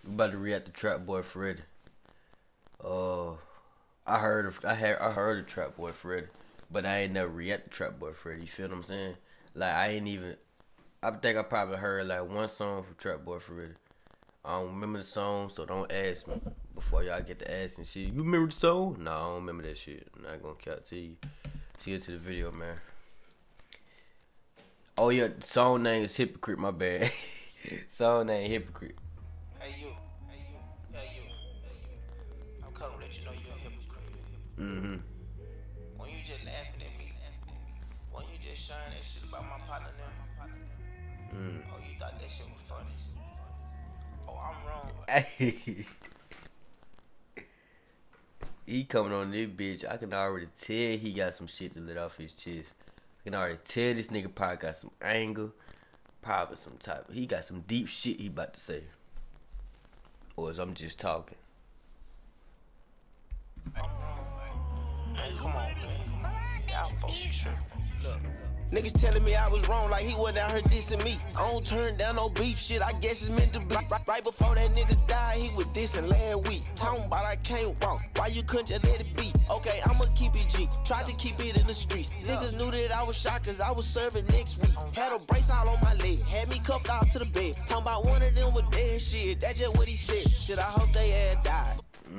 We about to react to Trap Boy Freddy. Uh, I heard of Trap Boy Freddy, but I ain't never react to Trap Boy Freddy. You feel what I'm saying? Like I ain't even. I think I probably heard like one song from Trap Boy Freddy. I don't remember the song, so don't ask me before y'all get to asking shit. You remember the song? No, I don't remember that shit. I'm not gonna count to you. See you to the video, man. Oh yeah, the song name is Hypocrite. My bad. Song name Hypocrite. Hey you, hey you, hey you, hey you. I'm coming to let you know you're a hypocrite. Mm-hmm. When you just laughing at me, when you just sharing that shit about my partner now, oh you thought that shit was funny. Oh I'm wrong. Hey, he coming on this bitch. I can already tell he got some shit to let off his chest. I can already tell this nigga probably got some anger, probably some type. He got some deep shit he about to say. Or is I'm just talking? I'm wrong. Man, come on, man. Y'all folks tripping. Look. Niggas telling me I was wrong, like he wasn't out here dissing me. I don't turn down no beef shit, I guess it's meant to be. Right before that nigga died, he was dissing last week. Talking about I can't walk, why you couldn't just let it be? Okay, I'ma keep it G, tried to keep it in the streets. Niggas knew that I was shot cause I was serving next week. Had a brace all on my leg, had me cuffed out to the bed. Talking about one of them was dead shit, that's just what he said. Shit, I hope they had died.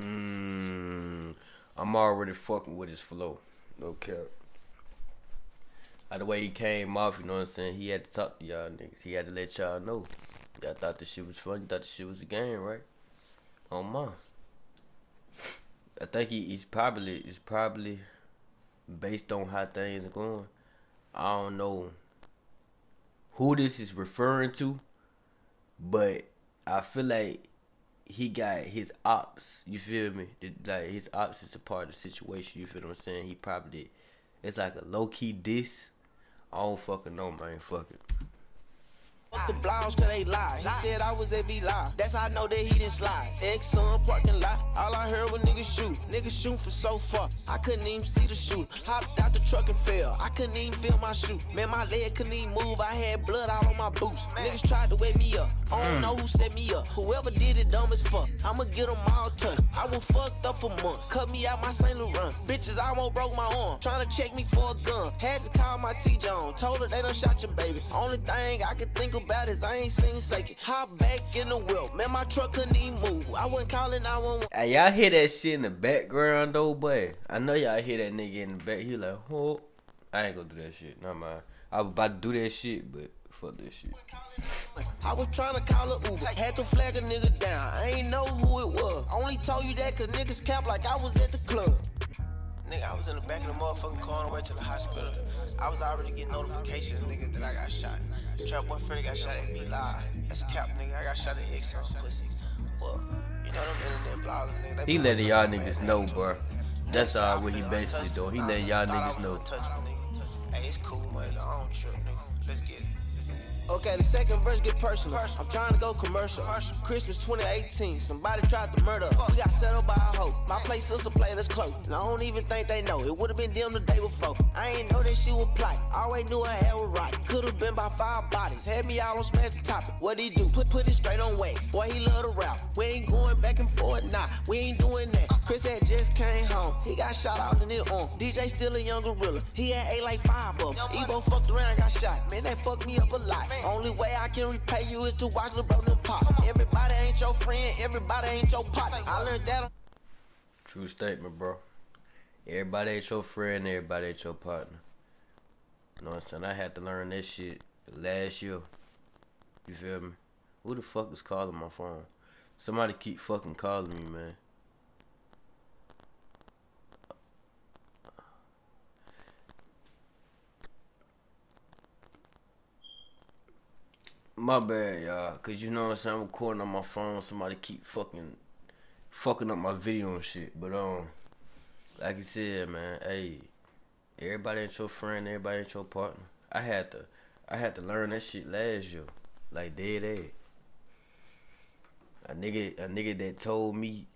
I'm already fucking with his flow. No cap. By the way he came off, you know what I'm saying? He had to talk to y'all niggas. He had to let y'all know. Y'all thought this shit was fun. You thought this shit was a game, right? On mine. I think it's probably based on how things are going. I don't know who this is referring to, but I feel like he got his ops. You feel me? Like his ops is a part of the situation. You feel what I'm saying? He probably it's like a low key diss. I don't fucking know, man. Fuck it. The blogs cause they lie. He said I was at lie. That's how I know that he didn't slide. Ex-son parking lot. All I heard was niggas shoot. Niggas shoot for so far. I couldn't even see the shoot. Hopped out the truck and fell. I couldn't even feel my shoe. Man, my leg couldn't even move. I had blood all on my boots. Niggas tried to wake me up. I don't know who set me up. Whoever did it dumb as fuck. I'ma get them all touched. I was fucked up for months. Cut me out my St. Laurent. Bitches almost broke my arm. Trying to check me for a gun. Had to call my T-John. Told her they done shot your baby. Only thing I can think about is I ain't seen Sake. Hop back in the wheel. Man, my truck couldn't even move. I wasn't calling 911. Hey, y'all hear that shit in the background though, boy? I know y'all hear that nigga in the back. He like, oh, I ain't gonna do that shit. Not mind. I was about to do that shit, but fuck that shit. I was trying to call a Uber. Had to flag a nigga down. I ain't know who it was. Only told you that cause niggas cap like I was at the club. Nigga, I was in the back of the motherfucking car on the way to the hospital. I was already getting notifications, nigga, that I got shot. Trap Boy Freddy got shot at me live. That's cap, nigga. I got shot at X on pussy. Well, you know them internet bloggers, nigga. He letting y'all niggas know, bro. That's all what he basically doing. He letting y'all niggas know. Hey, it's cool, man. I don't trip, nigga. Let's get it. Okay, the second verse get personal. I'm trying to go commercial. Christmas 2018, somebody tried to murder us. We got set up by a hoe. My play sister played us close. And I don't even think they know. It would've been them the day before. I ain't know that she would play. Always knew her hair was right. Could've been by 5 bodies. Had me out on smash the topic. What'd he do? Put it straight on wax. Boy, he love to rap. We ain't going back and forth, nah. We ain't doing that. Chris had just came home. He got shot out in his arm. DJ still a young gorilla. He had ate like 5 of them. Ebo fucked around and got shot. Man, that fucked me up a lot. Only way I can repay you is to watch LeBron and pop. Everybody ain't your friend, everybody ain't your partner. I learned that. True statement, bro. Everybody ain't your friend, everybody ain't your partner. You know what I'm saying? I had to learn this shit last year. You feel me? Who the fuck is calling my phone? Somebody keep fucking calling me, man. My bad, y'all. Cause you know what I'm saying? I'm recording on my phone. Somebody keep fucking up my video and shit. But like you said, man, hey, everybody ain't your friend, everybody ain't your partner. I had to learn that shit last year. Like dead ass. A nigga that told me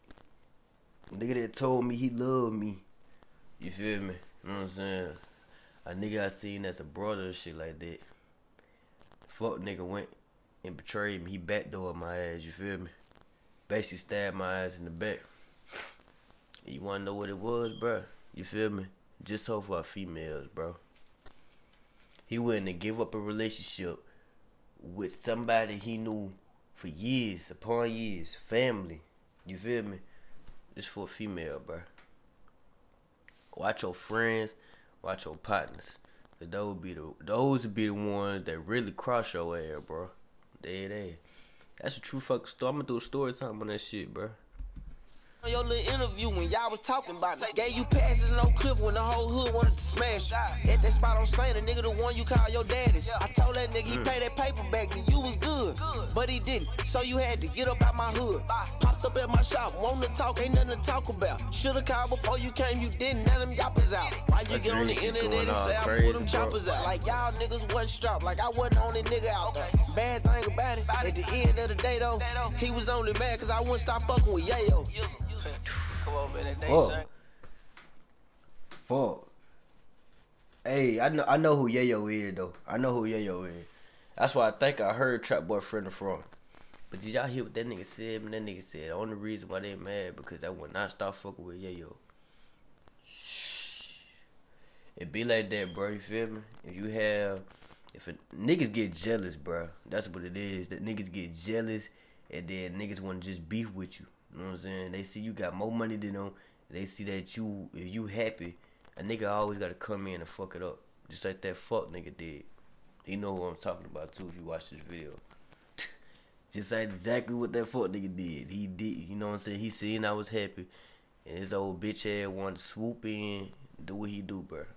he loved me. You feel me? You know what I'm saying? A nigga I seen as a brother and shit like that. Fuck nigga went and betrayed me. He backdoored my ass, you feel me? basically stabbed my ass in the back. You wanna know what it was, bro? You feel me? Just hope for our females, bro. He wouldn't to give up a relationship with somebody he knew for years upon years, family. You feel me? Just for a female, bro. Watch your friends, watch your partners. Those would be the ones that really cross your ass, bro. They. That's a true fucking story. I'm gonna do a story time on that shit, bro. On your little interview when y'all was talking about me, gave you passes in Oak Cliff when the whole hood wanted to smash. At that spot on Saint, the nigga the one you call your daddy's. I told that nigga he paid that paper back and you was good, but he didn't. So you had to get up out my hood. Popped up at my shop, wanting to talk, ain't nothing to talk about. Shoulda called before you came, you didn't. None of them yoppers out. Why you get on the internet and say I put them choppers out? Like y'all niggas wasn't strapped, like I wasn't on that nigga out there. Bad thing about it, at the end of the day though, he was only mad cause I wouldn't stop fucking with Yayo. Come on, man, that day, son. Fuck. Hey, I know who Yayo is though. I know who Yayo is. That's why I think I heard Trap Boy Friend from. But did y'all hear what that nigga said? Man, that nigga said the only reason why they mad because that would not stop fucking with Yayo. It be like that, bro. You feel me? If niggas get jealous, bro, that's what it is. That niggas get jealous and then niggas want to just beef with you. You know what I'm saying? They see you got more money than them. They see that if you happy, a nigga always gotta come in and fuck it up. Just like that fuck nigga did. He know who I'm talking about too if you watch this video. Just like exactly what that fuck nigga did. He did, you know what I'm saying? He seen I was happy. And his old bitch ass wanted to swoop in, do what he do, bro.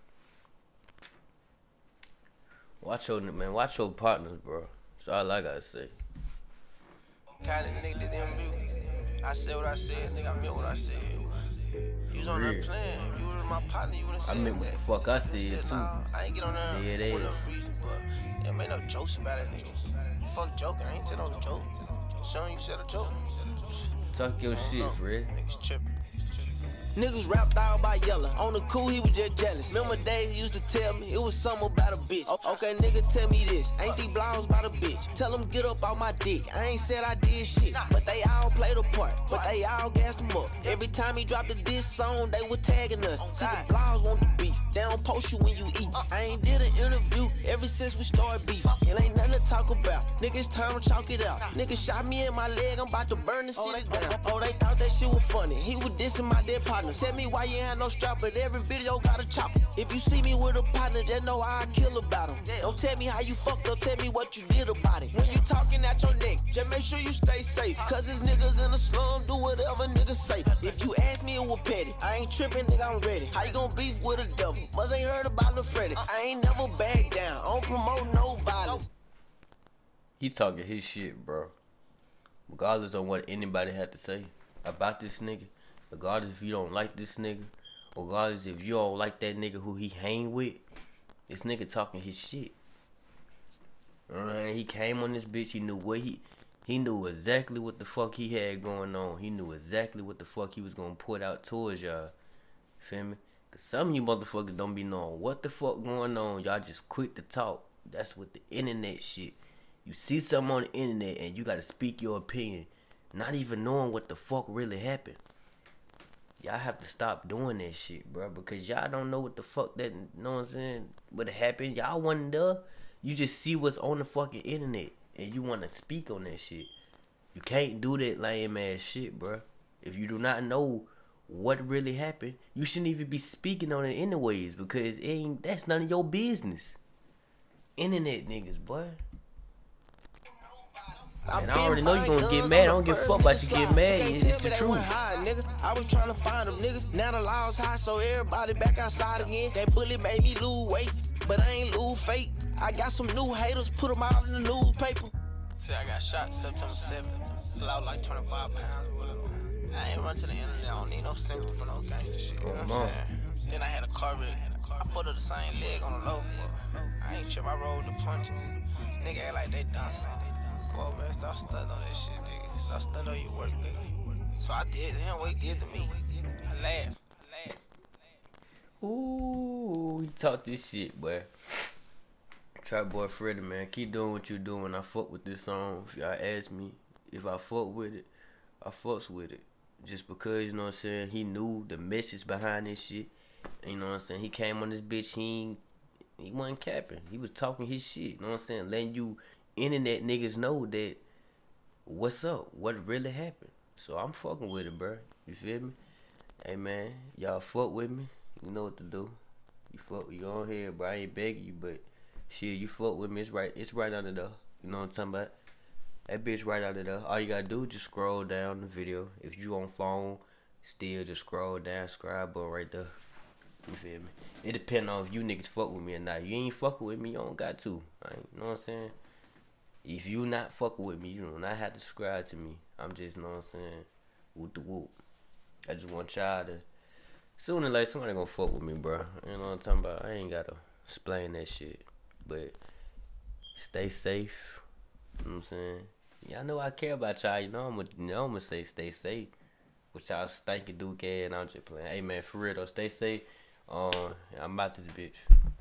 Watch your partners, bro. That's all I gotta say. Kind of nigga did them view. I said what I said, nigga. I meant what I said. You was on that plan. You was my partner. You would have said that. I meant what the fuck I said too. I ain't get on there Yeah, for no reason, but there made no jokes about it, nigga. Fuck joking. I ain't tell no joke. Showing you said a joke. Talk your shit, Fred. Niggas tripping. Niggas rapped all by yellow. On the cool, he was just jealous. Remember days he used to tell me it was something about a bitch. Okay, nigga, tell me this. Ain't these blogs about a bitch? Tell them get up off my dick. I ain't said I did shit, but they all played a part. But they all gassed him up. Every time he dropped a diss song, they were tagging us. See, the blogs want the beef. They don't post you when you eat. I ain't did an interview ever since we started beef. It ain't nothing to talk about. Nigga, it's time to chalk it out. Nigga shot me in my leg. I'm about to burn the city down. Oh, they thought that shit was funny. He was dissing my dead partner. Tell me why you ain't had no strap, but every video got a chopper. If you see me with a partner, just know I kill about him. Don't tell me how you fucked up, tell me what you did about it. When you talking at your neck, just make sure you stay safe. Cause it's niggas in the slum, do whatever niggas say. If you ask me, it was petty. I ain't tripping, nigga, I'm ready. How you gon' beef with a devil? Must ain't heard about Lil Freddy. I ain't never back down, I don't promote no violence. He talking his shit, bro. Regardless of what anybody had to say about this nigga. Regardless if you don't like this nigga, regardless if you don't like that nigga who he hang with, this nigga talking his shit. He came on this bitch, he knew what he knew exactly what the fuck he had going on. He knew exactly what the fuck he was gonna put out towards y'all. Feel me? Cause some of you motherfuckers don't be knowing what the fuck going on. Y'all just quick to talk. That's what the internet shit. You see something on the internet and you gotta speak your opinion, not even knowing what the fuck really happened. Y'all have to stop doing that shit, bro, because y'all don't know what the fuck that, you know what I'm saying, what happened. Y'all wasn't there. You just see what's on the fucking internet, and you want to speak on that shit. You can't do that lame ass shit, bro. If you do not know what really happened, you shouldn't even be speaking on it anyways, because that's none of your business. Internet niggas, boy. And I already know you gonna get mad. I don't give a fuck about you get mad. It's the truth. I was trying to find them niggas. Now the law's high, so everybody back outside again. That bullet made me lose weight, but I ain't lose fate. I got some new haters, put them out in the newspaper. See, I got shot September 7th. Lost like 25 pounds or whatever. I ain't run to the internet. I don't need no sympathy for no gangster shit. You know what I'm saying? Then I had a car wreck. I footed the same leg on the low. I ain't trip. I rolled the punch. Nigga act like they done something. Come on, man, stop studying on that shit, nigga. Stop studying on your work, nigga. So I did to him what he did to me. I laughed. Ooh, he talked this shit, boy. Trap Boy Freddy, man. Keep doing what you doing. I fuck with this song. If y'all ask me if I fuck with it, I fucks with it. Just because, you know what I'm saying, he knew the message behind this shit. You know what I'm saying? He came on this bitch, he wasn't capping. He was talking his shit, you know what I'm saying? Letting you internet niggas know that what's up, what really happened. So I'm fucking with it, bro. You feel me? Hey man, y'all fuck with me. You know what to do. You on here, bro. I ain't begging you, but shit, you fuck with me. It's right under there. You know what I'm talking about? That bitch right under there. All you gotta do is just scroll down the video. If you on phone, still just scroll down, subscribe button right there. You feel me? It depends on if you niggas fuck with me or not. You ain't fucking with me, you don't got to. Right? You know what I'm saying? If you not fucking with me, you do not have to subscribe to me. I'm just, you know what I'm saying, whoop the whoop. I just want y'all to, sooner or later, somebody gonna fuck with me, bro. You know what I'm talking about? I ain't gotta explain that shit. But stay safe. You know what I'm saying? Y'all know I care about y'all. You know I'm gonna say stay safe. With y'all stinking duke ass, and I'm just playing. Hey man, for real though, stay safe. I'm about this bitch.